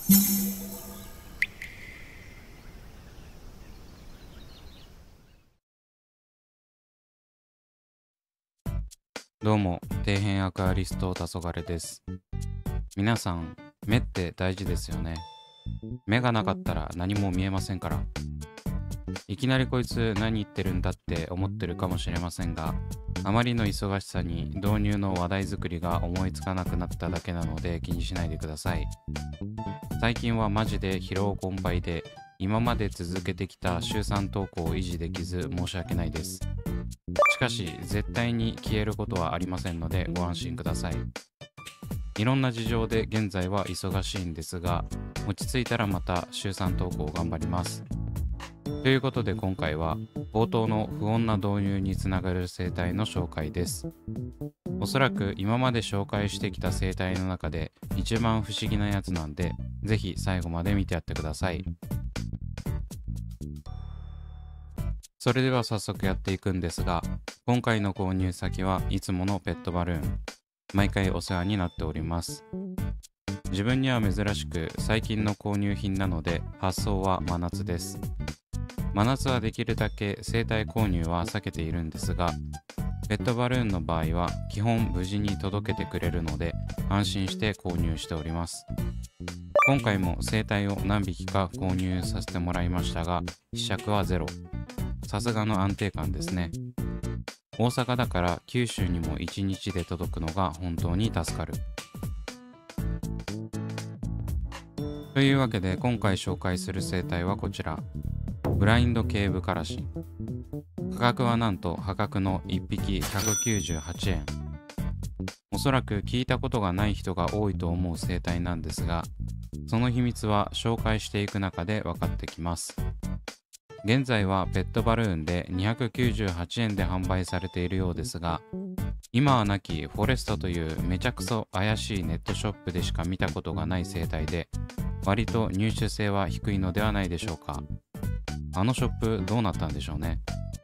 どうも、底辺アクアリスト黄昏です。皆さん、目って大事ですよね。目がなかったら何も見えませんから。いきなりこいつ何言ってるんだって思ってるかもしれませんが、あまりの忙しさに導入の話題作りが思いつかなくなっただけなので気にしないでください。最近はマジで疲労困憊で、今まで続けてきた週3投稿を維持できず申し訳ないです。しかし絶対に消えることはありませんのでご安心ください。いろんな事情で現在は忙しいんですが、落ち着いたらまた週3投稿頑張ります。ということで今回は冒頭の不穏な導入につながる生態の紹介です。おそらく今まで紹介してきた生態の中で一番不思議なやつなんで、ぜひ最後まで見てやってください。それでは早速やっていくんですが、今回の購入先はいつものペットバルーン。毎回お世話になっております。自分には珍しく最近の購入品なので発送は真夏です。真夏はできるだけ生体購入は避けているんですが、ペットバルーンの場合は基本無事に届けてくれるので安心して購入しております。今回も生体を何匹か購入させてもらいましたが、希釈はゼロ。さすがの安定感ですね。大阪だから九州にも1日で届くのが本当に助かる。というわけで今回紹介する生態はこちら。ブラインドケーブカラシン。価格はなんと破格の1匹198円。おそらく聞いたことがない人が多いと思う生態なんですが、その秘密は紹介していく中で分かってきます。現在はペットバルーンで298円で販売されているようですが、今はなきフォレストというめちゃくそ怪しいネットショップでしか見たことがない生態で、割と入手性は低いのではないでしょうか。あのショップどうなったんでしょうね。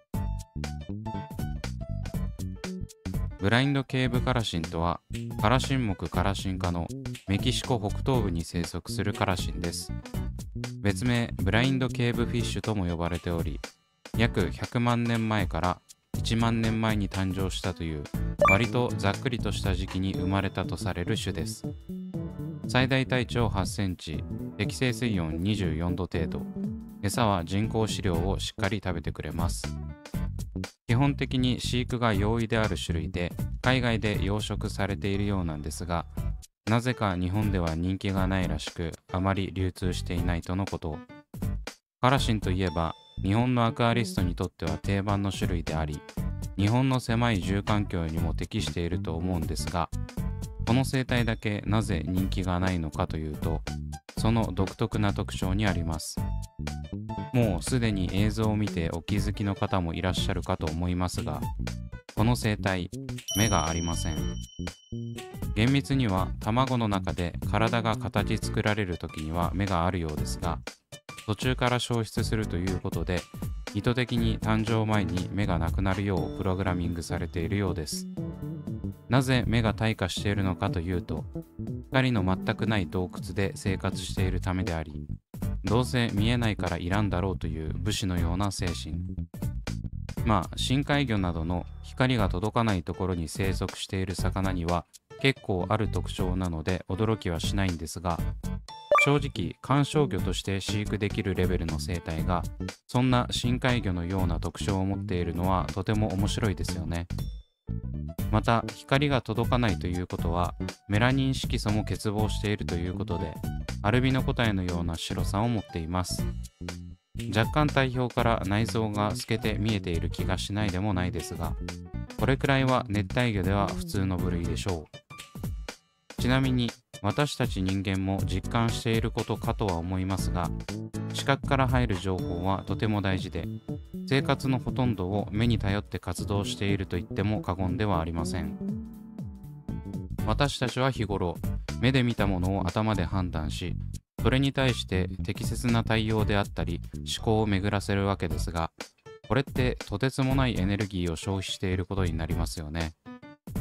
ブラインドケーブカラシンとは、カラシン目カラシン科のメキシコ北東部に生息するカラシンです。別名ブラインドケーブフィッシュとも呼ばれており、約100万年前から1万年前に誕生したという割とざっくりとした時期に生まれたとされる種です。最大体長8センチ、適正水温24度程度、餌は人工飼料をしっかり食べてくれます。基本的に飼育が容易である種類で、海外で養殖されているようなんですが、なぜか日本では人気がないらしく、あまり流通していないとのこと。カラシンといえば、日本のアクアリストにとっては定番の種類であり、日本の狭い住環境にも適していると思うんですが、この生態だけなぜ人気がないのかというと、その独特な特徴にあります。もうすでに映像を見てお気づきの方もいらっしゃるかと思いますが、この生態、目がありません。厳密には卵の中で体が形作られる時には目があるようですが、途中から消失するということで、意図的に誕生前に目がなくなるようプログラミングされているようです。なぜ目が退化しているのかというと、光の全くない洞窟で生活しているためであり、どうせ見えないからいらんだろうという武士のような精神。深海魚などの光が届かないところに生息している魚には結構ある特徴なので驚きはしないんですが、正直観賞魚として飼育できるレベルの生態がそんな深海魚のような特徴を持っているのはとても面白いですよね。また光が届かないということはメラニン色素も欠乏しているということで、アルビノ個体のような白さを持っています。若干体表から内臓が透けて見えている気がしないでもないですが、これくらいは熱帯魚では普通の部類でしょう。ちなみに私たち人間も実感していることかとは思いますが、視覚から入る情報はとても大事で、生活のほとんどを目に頼って活動していると言っても過言ではありません。私たちは日頃目で見たものを頭で判断し、それに対して適切な対応であったり思考を巡らせるわけですが、これってとてつもないエネルギーを消費していることになりますよね。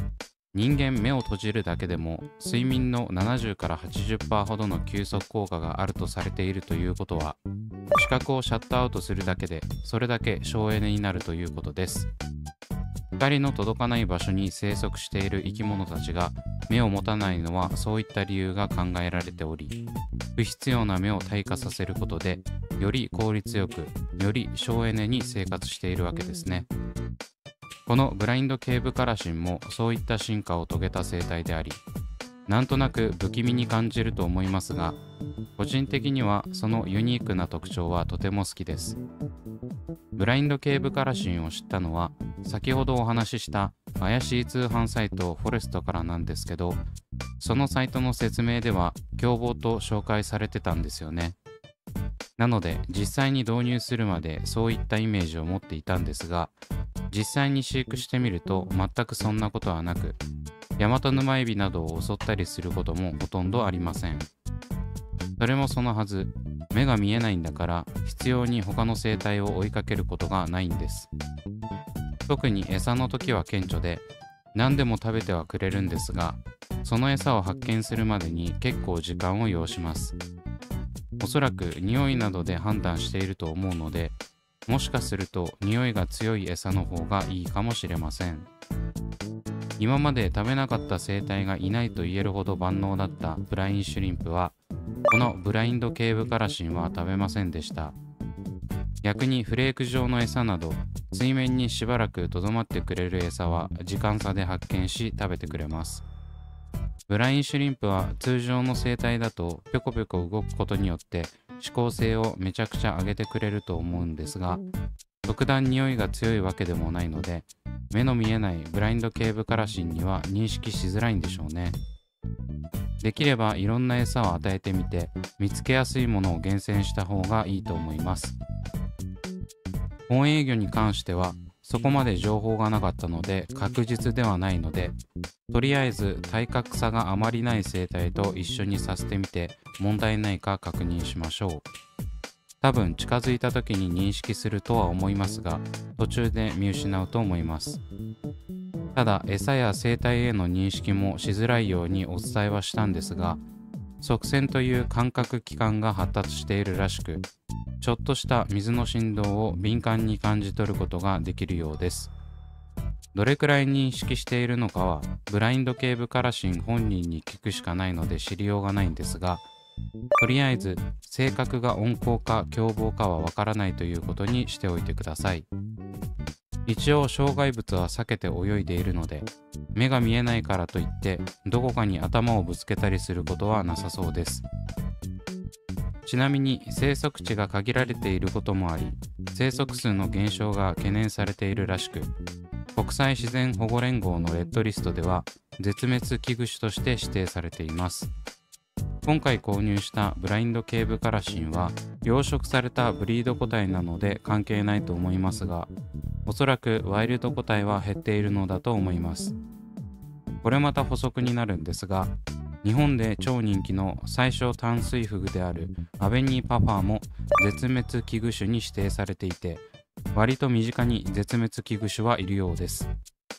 人間目を閉じるだけでも睡眠の70から80%ほどの休息効果があるとされているということは、視覚をシャットアウトするだけでそれだけ省エネになるということです。光の届かない場所に生息している生き物たちが目を持たないのはそういった理由が考えられており、不必要な目を退化させることでより効率よく、より省エネに生活しているわけですね。このブラインドケーブカラシンもそういった進化を遂げた生態であり、なんとなく不気味に感じると思いますが、個人的にはそのユニークな特徴はとても好きです。ブラインドケーブカラシンを知ったのは、先ほどお話しした怪しい通販サイトフォレストからなんですけど、そのサイトの説明では凶暴と紹介されてたんですよね。なので実際に導入するまでそういったイメージを持っていたんですが、実際に飼育してみると全くそんなことはなく、ヤマトヌマエビなどを襲ったりすることもほとんどありません。それもそのはず、目が見えないんだから必要に他の生態を追いかけることがないんです。特に餌の時は顕著で、何でも食べてはくれるんですが、その餌を発見するまでに結構時間を要します。おそらく匂いなどで判断していると思うので、もしかすると匂いが強い餌の方がいいかもしれません。今まで食べなかった生態がいないと言えるほど万能だったブラインシュリンプは、このブラインドケーブカラシンは食べませんでした。逆にフレーク状の餌など水面にしばらくとどまってくれる餌は時間差で発見し食べてくれます。ブラインシュリンプは通常の生態だとぴょこぴょこ動くことによって指向性をめちゃくちゃ上げてくれると思うんですが、特段匂いが強いわけでもないので、目の見えないブラインドケーブカラシンには認識しづらいんでしょうね。できればいろんな餌を与えてみて、見つけやすいものを厳選した方がいいと思います。本営業に関してはそこまで情報がなかったので確実ではないので、とりあえず体格差があまりない生態と一緒にさせてみて問題ないか確認しましょう。多分近づいた時に認識するとは思いますが、途中で見失うと思います。ただ餌や生態への認識もしづらいようにお伝えはしたんですが、側線という感覚器官が発達しているらしく、ちょっとした水の振動を敏感に感じ取ることができるようです。どれくらい認識しているのかはブラインドケーブカラシン本人に聞くしかないので知りようがないんですが、とりあえず性格が温厚か凶暴かはわからないということにしておいてください。一応障害物は避けて泳いでいるので、目が見えないからといってどこかに頭をぶつけたりすることはなさそうです。ちなみに生息地が限られていることもあり、生息数の減少が懸念されているらしく、国際自然保護連合のレッドリストでは絶滅危惧種として指定されています。今回購入したブラインドケーブカラシンは養殖されたブリード個体なので関係ないと思いますが、おそらくワイルド個体は減っているのだと思います。これまた補足になるんですが、日本で超人気の最小淡水フグであるアベニーパファーも絶滅危惧種に指定されていて、割と身近に絶滅危惧種はいるようです。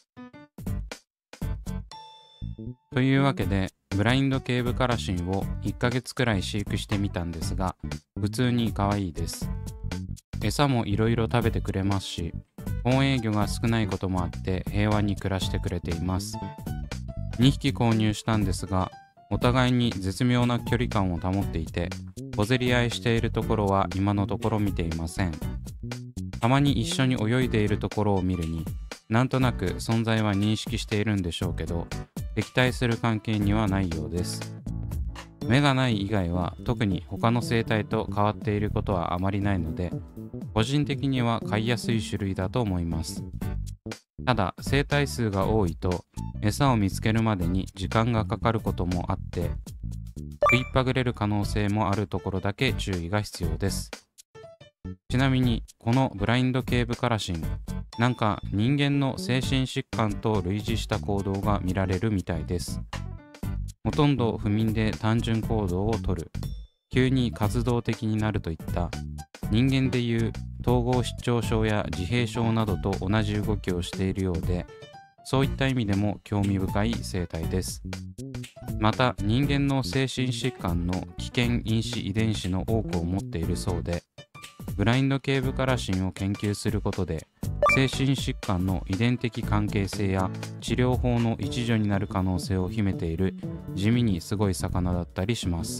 というわけでブラインドケーブカラシンを1ヶ月くらい飼育してみたんですが、普通に可愛いです。餌もいろいろ食べてくれますし、本営業が少ないこともあって平和に暮らしてくれています。2匹購入したんですが、お互いに絶妙な距離感を保っていて、小競り合いしているところは今のところ見ていません。たまに一緒に泳いでいるところを見るに、なんとなく存在は認識しているんでしょうけど、敵対する関係にはないようです。目がない以外は特に他の生態と変わっていることはあまりないので、個人的には飼いやすい種類だと思います。ただ生態数が多いと餌を見つけるまでに時間がかかることもあって、食いっぱぐれる可能性もあるところだけ注意が必要です。ちなみにこのブラインドケーブカラシン、なんか人間の精神疾患と類似した行動が見られるみたいです。ほとんど不眠で単純行動をとる、急に活動的になるといった人間でいう統合失調症や自閉症などと同じ動きをしているようで、 そういった意味でも興味深い生態です。また人間の精神疾患の危険因子遺伝子の多くを持っているそうで、ブラインドケーブカラシンを研究することで精神疾患の遺伝的関係性や治療法の一助になる可能性を秘めている地味にすごい魚だったりします。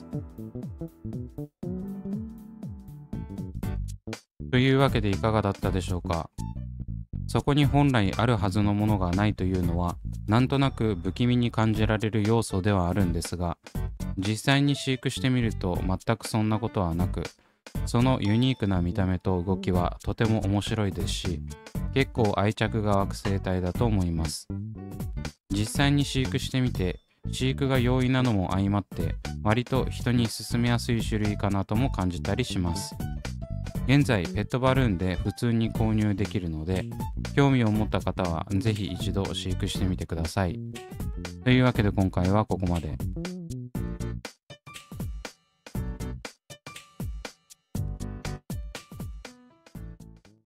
というわけでいかがだったでしょうか。そこに本来あるはずのものがないというのはなんとなく不気味に感じられる要素ではあるんですが、実際に飼育してみると全くそんなことはなく、そのユニークな見た目と動きはとても面白いですし、結構愛着が湧く生態だと思います。実際に飼育してみて、飼育が容易なのも相まって割と人に勧めやすい種類かなとも感じたりします。現在ペットバルーンで普通に購入できるので、興味を持った方はぜひ一度飼育してみてください。というわけで今回はここまで。